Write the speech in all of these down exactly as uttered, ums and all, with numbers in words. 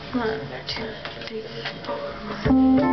One, two, three, four.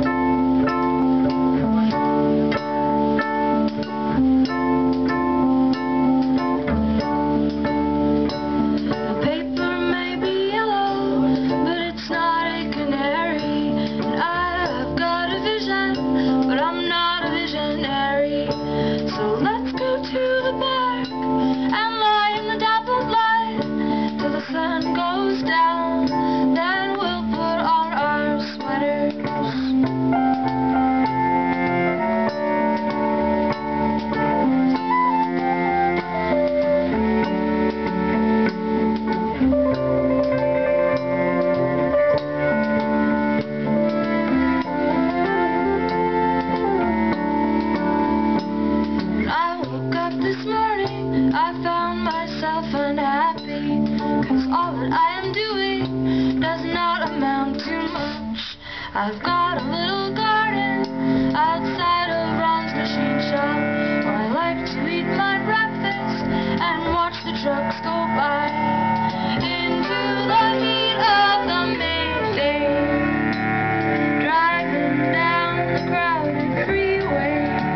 I found myself unhappy, 'cause all that I am doing does not amount to much. I've got a little garden outside of Ron's machine shop, where I like to eat my breakfast and watch the trucks go by. Into the heat of the midday, driving down the crowded freeway.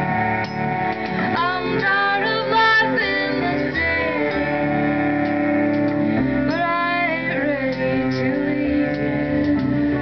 I'm tired of life in the city, but I ain't ready to leave yet.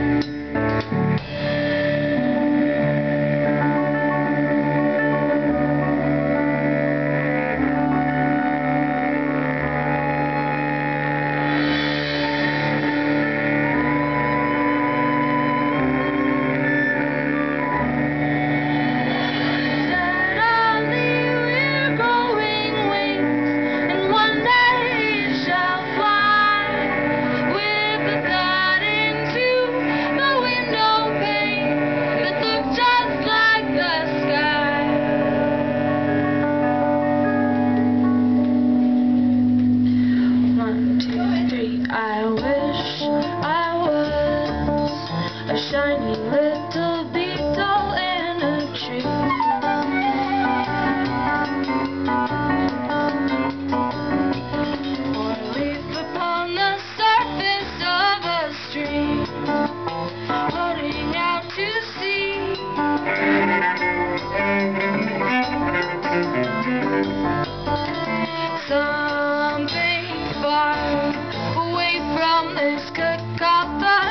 I wish I was a shiny little beetle in a tree, or a leaf upon the surface of a stream, floating out to sea. Something far away from this cacophony.